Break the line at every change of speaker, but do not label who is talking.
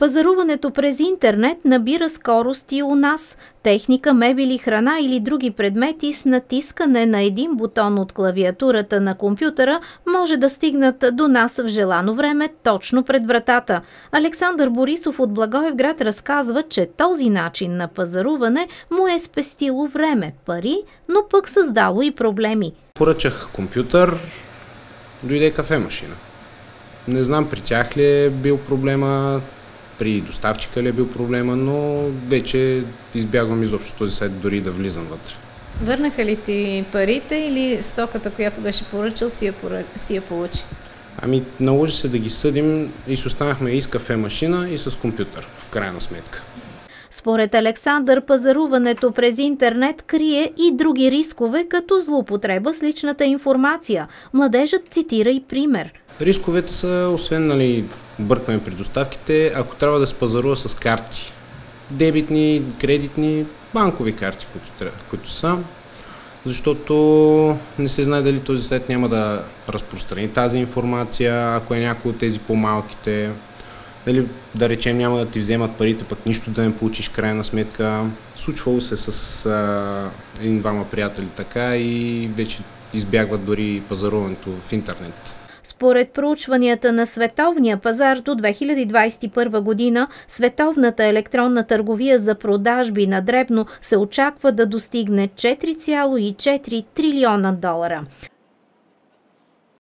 Пазаруването през интернет набира скорост и у нас. Техника, мебели, храна или други предмети с натискане на един бутон от клавиатурата на компютъра може да стигнат до нас в желано време точно пред вратата. Александър Борисов от Благоевград разказва, че този начин на пазаруване му е спестило време, пари, но пък създало и проблеми.
Поръчах компютър, дойде кафемашина. Не знам при тях ли е бил проблема, при доставчика ли е бил проблема, но вече избягвам изобщо този сайт, дори да влизам вътре.
Върнаха ли ти парите или стоката, която беше поръчал, си я получи?
Ами, наложи се да ги съдим и си останахме и с кафемашина, и с компютър, в крайна сметка.
Според Александър, пазаруването през интернет крие и други рискове, като злоупотреба с личната информация. Младежът цитира и пример.
Рисковете са, освен бъркане при доставките, ако трябва да се пазарува с карти. Дебитни, кредитни, банкови карти, които са. Защото не се знае дали този сайт няма да разпространи тази информация, ако е някой от тези по-малките. Дали, да речем, няма да ти вземат парите, пък нищо да не получиш крайна сметка. Случвало се с един-двама приятели така и вече избягват дори пазаруването в интернет.
Според проучванията на световния пазар до 2021 година, световната електронна търговия за продажби на дребно се очаква да достигне $4,4 трилиона.